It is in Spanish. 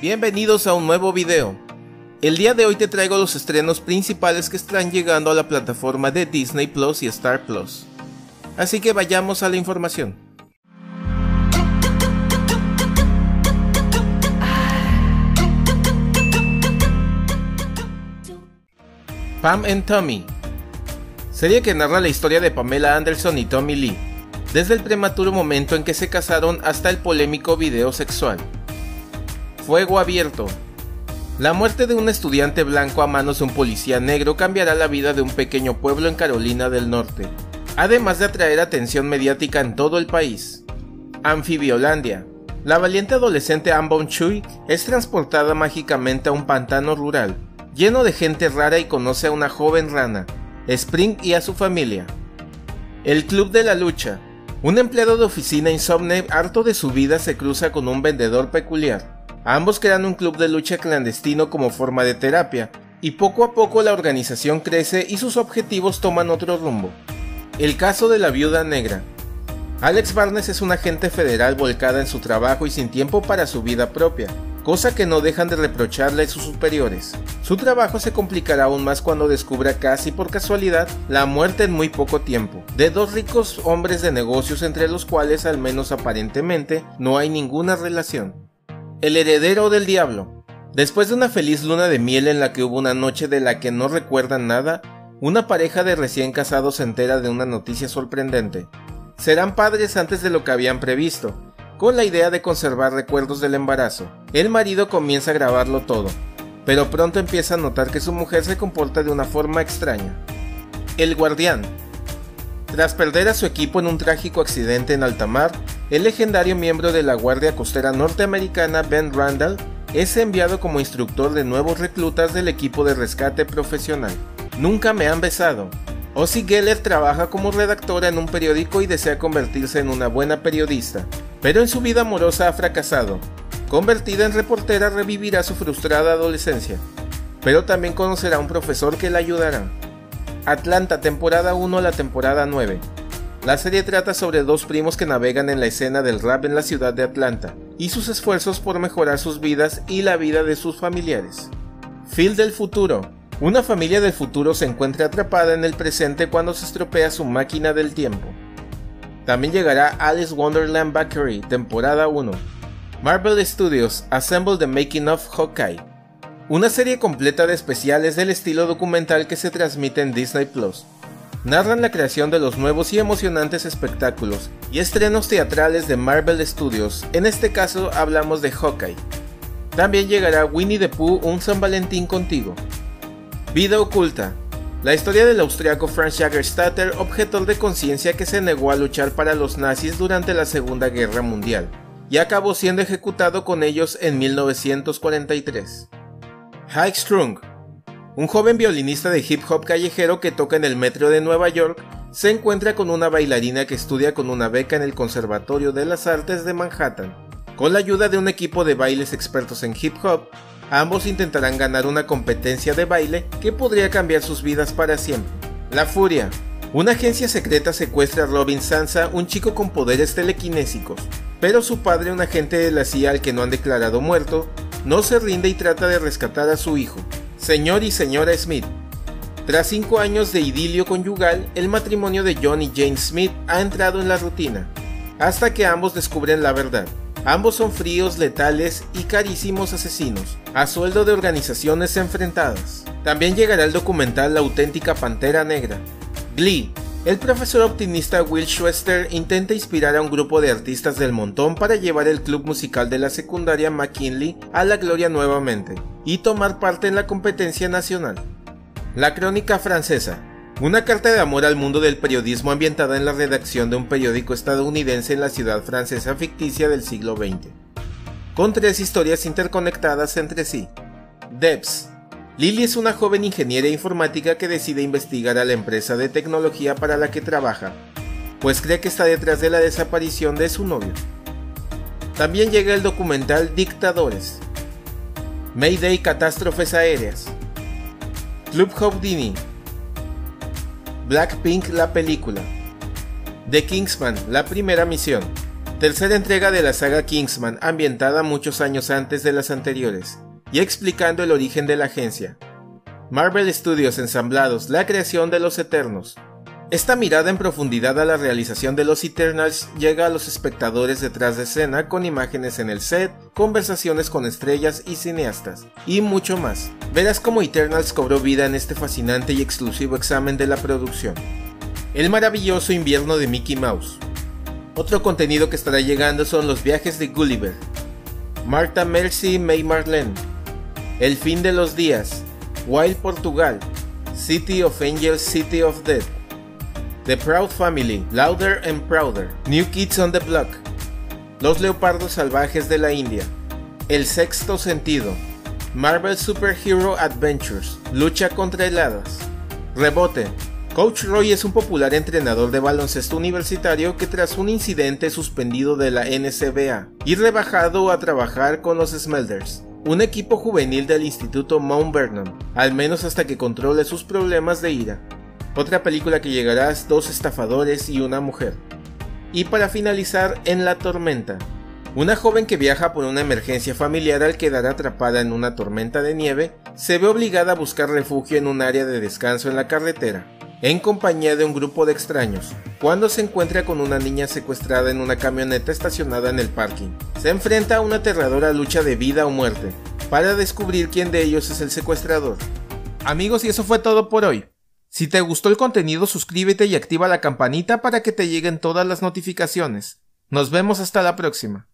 Bienvenidos a un nuevo video. El día de hoy te traigo los estrenos principales que están llegando a la plataforma de Disney Plus y Star Plus. Así que vayamos a la información. Pam and Tommy, serie que narra la historia de Pamela Anderson y Tommy Lee, desde el prematuro momento en que se casaron hasta el polémico video sexual. Fuego abierto. La muerte de un estudiante blanco a manos de un policía negro cambiará la vida de un pequeño pueblo en Carolina del Norte, además de atraer atención mediática en todo el país. Anfibiolandia. La valiente adolescente Ann Bon-chui es transportada mágicamente a un pantano rural, lleno de gente rara, y conoce a una joven rana, Spring, y a su familia. El Club de la Lucha. Un empleado de oficina insomne harto de su vida se cruza con un vendedor peculiar. Ambos crean un club de lucha clandestino como forma de terapia, y poco a poco la organización crece y sus objetivos toman otro rumbo. El caso de la viuda negra. Alex Barnes es un agente federal volcada en su trabajo y sin tiempo para su vida propia, cosa que no dejan de reprocharle a sus superiores. Su trabajo se complicará aún más cuando descubra casi por casualidad la muerte en muy poco tiempo de dos ricos hombres de negocios, entre los cuales, al menos aparentemente, no hay ninguna relación. El heredero del diablo. Después de una feliz luna de miel en la que hubo una noche de la que no recuerdan nada, una pareja de recién casados se entera de una noticia sorprendente. Serán padres antes de lo que habían previsto. Con la idea de conservar recuerdos del embarazo, el marido comienza a grabarlo todo, pero pronto empieza a notar que su mujer se comporta de una forma extraña. El guardián. Tras perder a su equipo en un trágico accidente en alta mar, el legendario miembro de la Guardia Costera norteamericana Ben Randall es enviado como instructor de nuevos reclutas del equipo de rescate profesional. Nunca me han besado. Ozzy Geller trabaja como redactora en un periódico y desea convertirse en una buena periodista, pero en su vida amorosa ha fracasado. Convertida en reportera, revivirá su frustrada adolescencia, pero también conocerá a un profesor que la ayudará. Atlanta, temporada 1 a la temporada 9. La serie trata sobre dos primos que navegan en la escena del rap en la ciudad de Atlanta, y sus esfuerzos por mejorar sus vidas y la vida de sus familiares. Phil del futuro. Una familia del futuro se encuentra atrapada en el presente cuando se estropea su máquina del tiempo. También llegará Alice Wonderland Bakery, temporada 1. Marvel Studios, Assemble the Making of Hawkeye. Una serie completa de especiales del estilo documental que se transmite en Disney Plus. Narran la creación de los nuevos y emocionantes espectáculos y estrenos teatrales de Marvel Studios, en este caso hablamos de Hawkeye. También llegará Winnie the Pooh, un San Valentín contigo. Vida oculta. La historia del austriaco Franz Jägerstätter, objetor de conciencia que se negó a luchar para los nazis durante la Segunda Guerra Mundial, y acabó siendo ejecutado con ellos en 1943. High Strung. Un joven violinista de hip hop callejero que toca en el metro de Nueva York se encuentra con una bailarina que estudia con una beca en el Conservatorio de las Artes de Manhattan. Con la ayuda de un equipo de bailes expertos en hip hop, ambos intentarán ganar una competencia de baile que podría cambiar sus vidas para siempre. La Furia. Una agencia secreta secuestra a Robin Sansa, un chico con poderes telequinésicos, pero su padre, un agente de la CIA al que no han declarado muerto, no se rinde y trata de rescatar a su hijo, señor y señora Smith. Tras 5 años de idilio conyugal, el matrimonio de John y Jane Smith ha entrado en la rutina, hasta que ambos descubren la verdad. Ambos son fríos, letales y carísimos asesinos, a sueldo de organizaciones enfrentadas. También llegará el documental La auténtica Pantera Negra. Glee. El profesor optimista Will Schuester intenta inspirar a un grupo de artistas del montón para llevar el club musical de la secundaria McKinley a la gloria nuevamente, y tomar parte en la competencia nacional. La crónica francesa. Una carta de amor al mundo del periodismo ambientada en la redacción de un periódico estadounidense en la ciudad francesa ficticia del siglo XX, con 3 historias interconectadas entre sí. Debs. Lily es una joven ingeniera informática que decide investigar a la empresa de tecnología para la que trabaja, pues cree que está detrás de la desaparición de su novio. También llega el documental Dictadores. Mayday, catástrofes aéreas. Club Houdini. Blackpink, la película. The Kingsman, la primera misión. tercera entrega de la saga Kingsman, ambientada muchos años antes de las anteriores, y explicando el origen de la agencia. Marvel Studios ensamblados, la creación de los Eternos. Esta mirada en profundidad a la realización de los Eternals llega a los espectadores detrás de escena con imágenes en el set, conversaciones con estrellas y cineastas, y mucho más. Verás cómo Eternals cobró vida en este fascinante y exclusivo examen de la producción. El maravilloso invierno de Mickey Mouse. Otro contenido que estará llegando son los viajes de Gulliver, Martha Mercy May Marlene, El fin de los días, Wild Portugal, City of Angels City of Death, The Proud Family, Louder and Prouder, New Kids on the Block, Los Leopardos Salvajes de la India, El Sexto Sentido, Marvel Superhero Adventures, Lucha contra heladas, Rebote. Coach Roy es un popular entrenador de baloncesto universitario que tras un incidente es suspendido de la NCAA y rebajado a trabajar con los Smelders, un equipo juvenil del Instituto Mount Vernon, al menos hasta que controle sus problemas de ira. Otra película que llegará es Dos estafadores y una mujer. Y para finalizar, En la tormenta. Una joven que viaja por una emergencia familiar al quedar atrapada en una tormenta de nieve, se ve obligada a buscar refugio en un área de descanso en la carretera, en compañía de un grupo de extraños, cuando se encuentra con una niña secuestrada en una camioneta estacionada en el parking. Se enfrenta a una aterradora lucha de vida o muerte, para descubrir quién de ellos es el secuestrador. Amigos, y eso fue todo por hoy. Si te gustó el contenido, suscríbete y activa la campanita para que te lleguen todas las notificaciones. Nos vemos hasta la próxima.